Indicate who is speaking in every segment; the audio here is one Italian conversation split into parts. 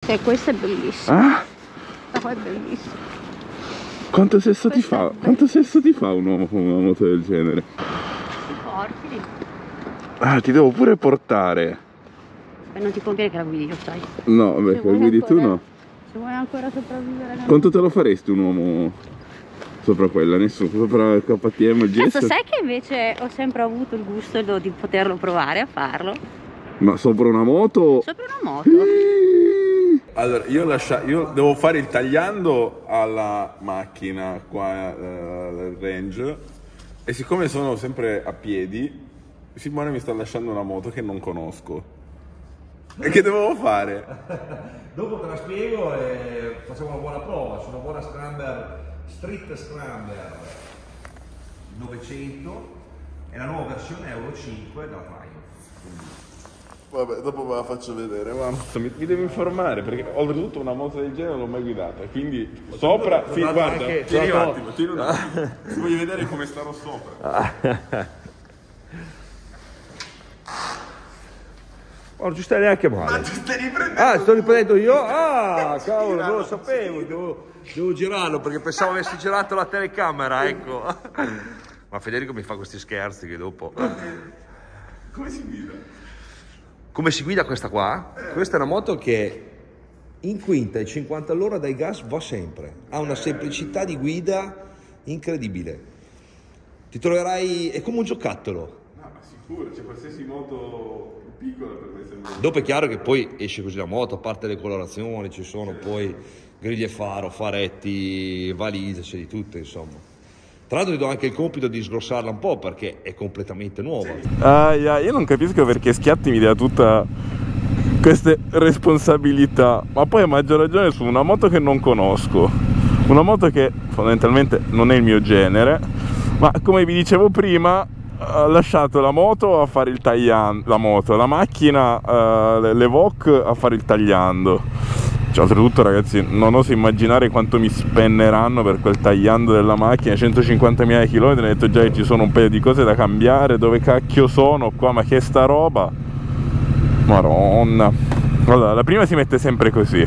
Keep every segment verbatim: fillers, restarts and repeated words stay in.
Speaker 1: Sì, questo è bellissimo.
Speaker 2: Ah?
Speaker 1: Questa qua è bellissima.
Speaker 2: Quanto sesso ti fa? Quanto sesso ti fa un uomo con una moto del genere?
Speaker 1: Ti porti.
Speaker 2: Ah, ti devo pure portare.
Speaker 1: E non ti conviene che la guidi io, sai.
Speaker 2: No, vabbè, che la guidi tu no.
Speaker 1: Se vuoi ancora sopravvivere nel...
Speaker 2: Quanto te lo faresti un uomo sopra quella? Nessuno, sopra il K T M, il G S?
Speaker 1: Cazzo, sai che invece ho sempre avuto il gusto di poterlo provare a farlo?
Speaker 2: Ma sopra una moto?
Speaker 1: Sopra una moto?
Speaker 2: Allora, io, lascia... io devo fare il tagliando alla macchina qua al uh, range, e siccome sono sempre a piedi, Simone mi sta lasciando una moto che non conosco. E che devo fare?
Speaker 3: Dopo te la spiego e facciamo una buona prova su una buona Scrambler, Street Scrambler novecento, è la nuova versione Euro cinque da Triumph.
Speaker 2: Vabbè, dopo ve la faccio vedere, ma mi, mi devo informare, perché oltretutto una moto del genere non l'ho mai guidata, quindi sopra, fi, guarda,
Speaker 3: anche,
Speaker 2: tieni un
Speaker 3: no.
Speaker 2: attimo, tieni un attimo, se voglio vedere come starò sopra.
Speaker 3: Oh, non ci stai neanche male.
Speaker 2: Ma ti stai riprendendo?
Speaker 3: Ah, sto riprendendo io? Ah, cavolo, non lo sapevo, devo, devo girarlo perché pensavo avessi girato la telecamera, ecco. Ma Federico mi fa questi scherzi che dopo...
Speaker 2: Come si guida?
Speaker 3: Come si guida questa qua? Questa è una moto che in quinta e cinquanta all'ora dai gas va sempre. Ha una semplicità di guida incredibile. Ti troverai... è come un giocattolo.
Speaker 2: No, ma sicuro, c'è qualsiasi moto piccola per me sembra.
Speaker 3: Dopo è chiaro che poi esce così la moto, a parte le colorazioni, ci sono poi griglie faro, faretti, valise, c'è di tutto insomma. Tra l'altro ti do anche il compito di sgrossarla un po' perché è completamente nuova.
Speaker 2: Ah, yeah, io non capisco perché Schiatti mi dia tutta queste responsabilità, ma poi a maggior ragione su una moto che non conosco, una moto che fondamentalmente non è il mio genere, ma come vi dicevo prima ho lasciato la moto a fare il tagliando, la moto, la macchina, uh, l'Evoque a fare il tagliando. Cioè, oltretutto ragazzi non oso immaginare quanto mi spenneranno per quel tagliando della macchina, centocinquantamila chilometri, ho detto già che ci sono un paio di cose da cambiare, dove cacchio sono qua, ma che è sta roba? Madonna. Allora, la prima si mette sempre così.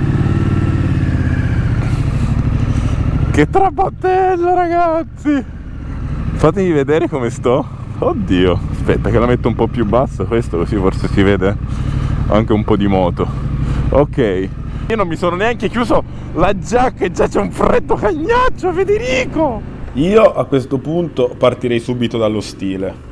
Speaker 2: Che trabattello ragazzi! Fatemi vedere come sto. Oddio, aspetta che la metto un po' più bassa, questo così forse si vede anche un po' di moto. Ok. Io non mi sono neanche chiuso la giacca e già c'è un freddo cagnaccio, Federico! Io a questo punto partirei subito dallo stile.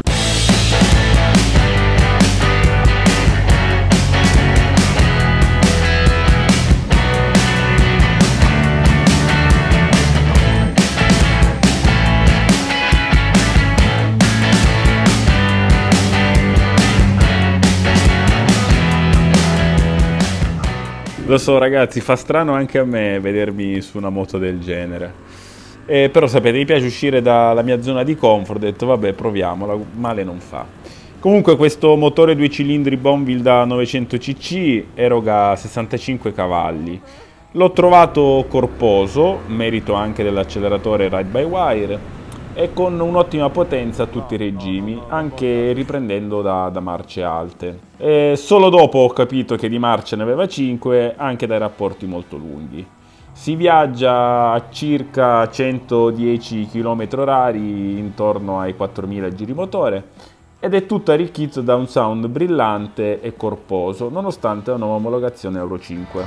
Speaker 2: Lo so ragazzi, fa strano anche a me vedermi su una moto del genere, eh, però sapete, mi piace uscire dalla mia zona di comfort, ho detto vabbè proviamola, male non fa. Comunque questo motore due cilindri Bonville da novecento cc eroga sessantacinque cavalli, l'ho trovato corposo, merito anche dell'acceleratore ride by wire, e con un'ottima potenza a tutti i regimi, anche riprendendo da, da marce alte. E solo dopo ho capito che di marce ne aveva cinque, anche dai rapporti molto lunghi. Si viaggia a circa centodieci chilometri orari, intorno ai quattromila giri motore, ed è tutto arricchito da un sound brillante e corposo, nonostante la nuova omologazione Euro cinque.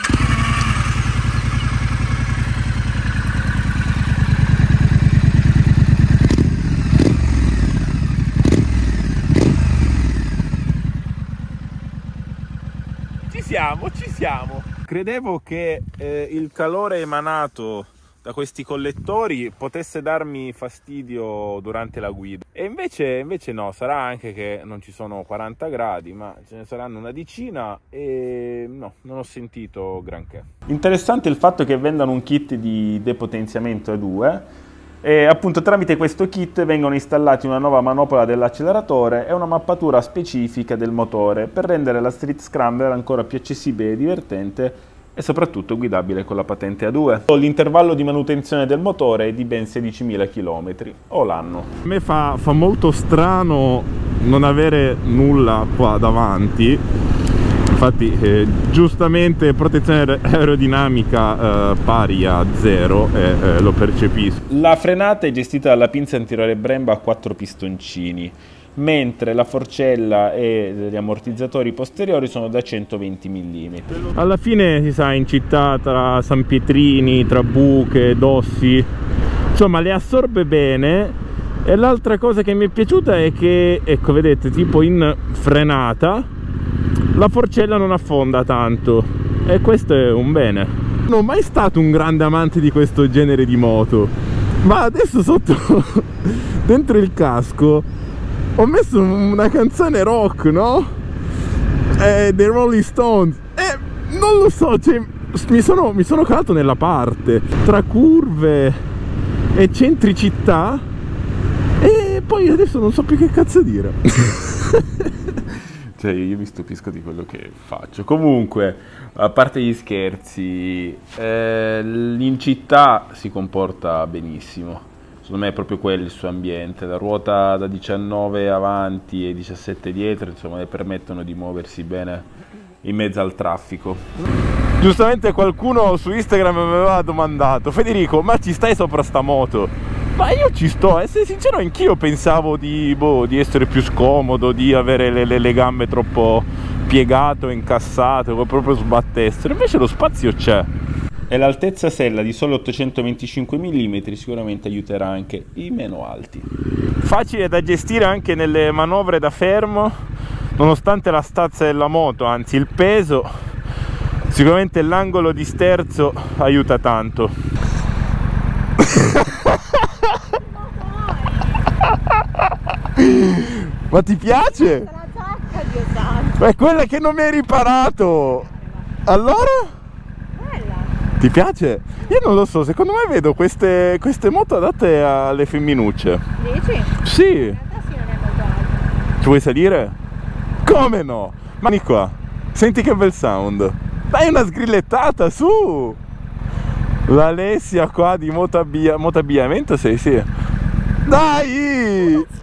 Speaker 2: Ci siamo, ci siamo. Credevo che eh, il calore emanato da questi collettori potesse darmi fastidio durante la guida, e invece, invece no, sarà anche che non ci sono quaranta gradi, ma ce ne saranno una decina e no, non ho sentito granché. Interessante il fatto che vendano un kit di depotenziamento A due, e appunto tramite questo kit vengono installati una nuova manopola dell'acceleratore e una mappatura specifica del motore per rendere la Street Scrambler ancora più accessibile e divertente, e soprattutto guidabile con la patente A due. L'intervallo di manutenzione del motore è di ben sedicimila chilometri o l'anno. A me fa, fa molto strano non avere nulla qua davanti. Infatti eh, giustamente protezione aerodinamica eh, pari a zero e eh, lo percepisco. La frenata è gestita dalla pinza anteriore Brembo a quattro pistoncini, mentre la forcella e gli ammortizzatori posteriori sono da centoventi millimetri. Alla fine si sa, in città tra San Pietrini, tra buche, dossi, insomma le assorbe bene. E l'altra cosa che mi è piaciuta è che, ecco, vedete, tipo in frenata la forcella non affonda tanto, e questo è un bene. Non ho mai stato un grande amante di questo genere di moto, ma adesso sotto dentro il casco ho messo una canzone rock, no? Eh, dei Rolling Stones, e non lo so, cioè, mi sono, mi sono calato nella parte tra curve e centri città, e poi adesso non so più che cazzo dire. Cioè, io mi stupisco di quello che faccio. Comunque, a parte gli scherzi, eh, in città si comporta benissimo. Secondo me è proprio quello il suo ambiente. La ruota da diciannove avanti e diciassette dietro, insomma, le permettono di muoversi bene in mezzo al traffico. Giustamente qualcuno su Instagram mi aveva domandato: Federico, ma ci stai sopra sta moto? Ma io ci sto, a essere sincero, anch'io pensavo di, boh, di essere più scomodo, di avere le, le, le gambe troppo piegate o incassate, o proprio sbattessero. Invece lo spazio c'è. E l'altezza sella di solo ottocentoventicinque millimetri sicuramente aiuterà anche i meno alti. Facile da gestire anche nelle manovre da fermo, nonostante la stazza della moto, anzi il peso. Sicuramente l'angolo di sterzo aiuta tanto. Ma ti piace?
Speaker 4: La giacca, Dio santo.
Speaker 2: Ma è quella che non mi hai riparato. Allora?
Speaker 4: Bella.
Speaker 2: Ti piace? Io non lo so, secondo me vedo queste, queste moto adatte alle femminucce.
Speaker 4: Dici?
Speaker 2: Sì.
Speaker 4: In realtà sì, non è molto alta.
Speaker 2: Ci vuoi salire? Come no? Ma vieni qua, senti che bel sound. Dai una sgrillettata, su! L'Alessia qua di motoabbia, motoabbigliamento, sei, sì. Dai!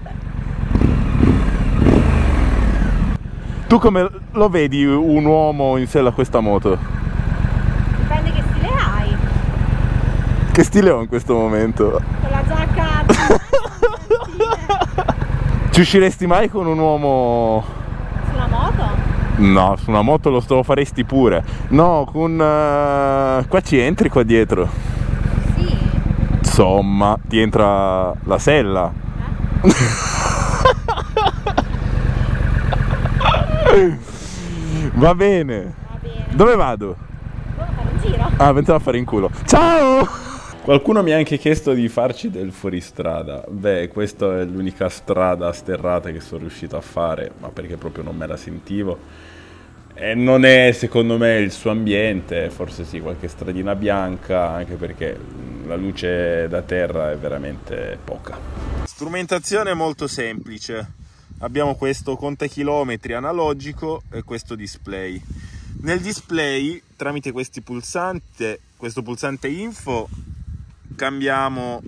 Speaker 2: Tu come lo vedi un uomo in sella a questa moto?
Speaker 4: Dipende che stile hai.
Speaker 2: Che stile ho in questo momento?
Speaker 4: Con la giacca.
Speaker 2: Ci usciresti mai con un uomo?
Speaker 4: Sulla moto?
Speaker 2: No, su una moto lo, lo faresti pure. No, con... Uh, qua ci entri qua dietro.
Speaker 4: Sì.
Speaker 2: Insomma, ti entra la sella.
Speaker 4: Eh?
Speaker 2: Va bene.
Speaker 4: Va bene.
Speaker 2: Dove vado?
Speaker 4: Devo fare un giro.
Speaker 2: Ah, pensavo a fare in culo. Ciao! Qualcuno mi ha anche chiesto di farci del fuoristrada. Beh, questa è l'unica strada sterrata che sono riuscito a fare, ma perché proprio non me la sentivo. E non è, secondo me, il suo ambiente, forse sì, qualche stradina bianca, anche perché la luce da terra è veramente poca. Strumentazione molto semplice. Abbiamo questo contachilometri analogico e questo display. Nel display, tramite questi pulsanti, questo pulsante info, cambiamo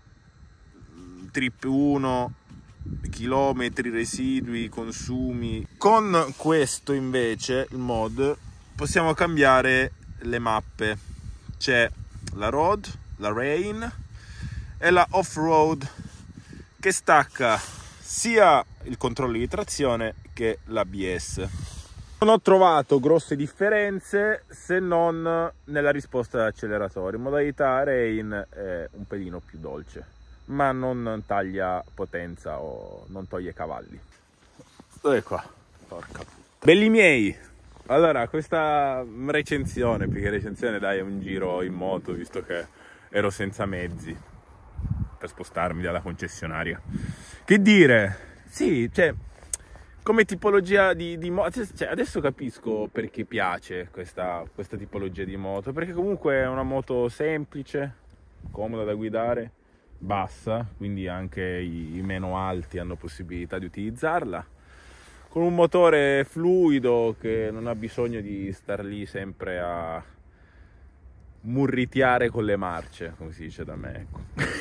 Speaker 2: trip uno, chilometri, residui, consumi. Con questo invece, il mod, possiamo cambiare le mappe. C'è la road, la rain e la off-road, che stacca sia il controllo di trazione che l'A B S. Non ho trovato grosse differenze se non nella risposta dell'acceleratore. In modalità rain è un pelino più dolce, ma non taglia potenza o non toglie cavalli. Dove qua? Porca puttana. Belli miei! Allora, questa recensione, più che recensione, dai, è un giro in moto, visto che ero senza mezzi per spostarmi dalla concessionaria. Che dire? Sì, cioè, come tipologia di, di moto, cioè, adesso capisco perché piace questa, questa tipologia di moto, perché comunque è una moto semplice, comoda da guidare, bassa, quindi anche i, i meno alti hanno possibilità di utilizzarla, con un motore fluido che non ha bisogno di star lì sempre a murritiare con le marce, come si dice da me, ecco.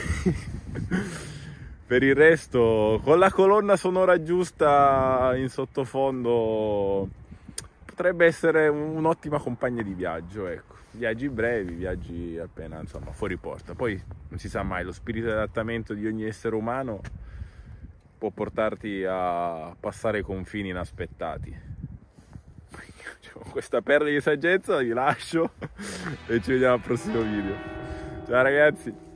Speaker 2: Per il resto, con la colonna sonora giusta in sottofondo, potrebbe essere un'ottima compagna di viaggio, ecco. Viaggi brevi, viaggi appena, insomma, fuori porta. Poi non si sa mai, lo spirito di adattamento di ogni essere umano può portarti a passare confini inaspettati. Con questa perla di saggezza vi lascio e ci vediamo al prossimo video. Ciao ragazzi!